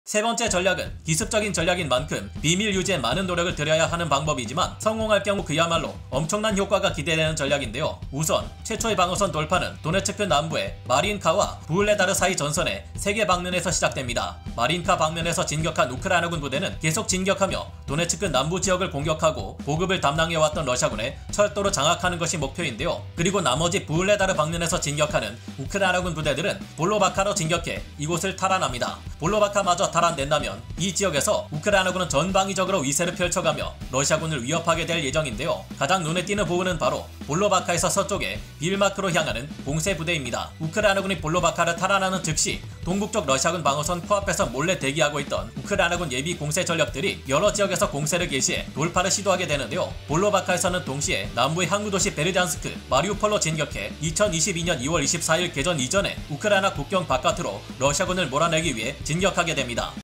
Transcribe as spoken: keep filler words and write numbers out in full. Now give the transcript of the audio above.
세 번째 전략은 기습적인 전략인 만큼 비밀 유지에 많은 노력을 들여야 하는 방법이지만 성공할 경우 그야말로 엄청난 효과가 기대되는 전략인데요. 우선 최초의 방어선 돌파는 도네츠크 남부의 마린카와 부울레다르 사이 전선의 세 개 방면에서 시작됩니다. 마린카 방면에서 진격한 우크라이나군 부대는 계속 진격하며 도네츠크 남부 지역을 공격하고 보급을 담당해왔던 러시아군의 철도를 장악하는 것이 목표인데요. 그리고 나머지 부울레다르 방면에서 진격하는 우크라이나군 부대들은 볼로바카로 진격해 이곳을 탈환합니다. 볼로바카마저 탈환된다면 이 지역에서 우크라이나군은 전방위적으로 위세를 펼쳐가며 러시아군을 위협하게 될 예정인데요. 가장 눈에 띄는 부분은 바로 볼로바카에서 서쪽에 빌마크로 향하는 공세 부대입니다. 우크라이나군이 볼로바카를 탈환하는 즉시 동북쪽 러시아군 방어선 코앞에서 몰래 대기하고 있던 우크라이나군 예비 공세 전력들이 여러 지역에서 공세를 개시해 돌파를 시도하게 되는데요. 볼로바카에서는 동시에 남부의 항구도시 베르잔스크, 마리우폴로 진격해 이천이십이년 이월 이십사일 개전 이전에 우크라이나 국경 바깥으로 러시아군을 몰아내기 위해 진격하게 됩니다.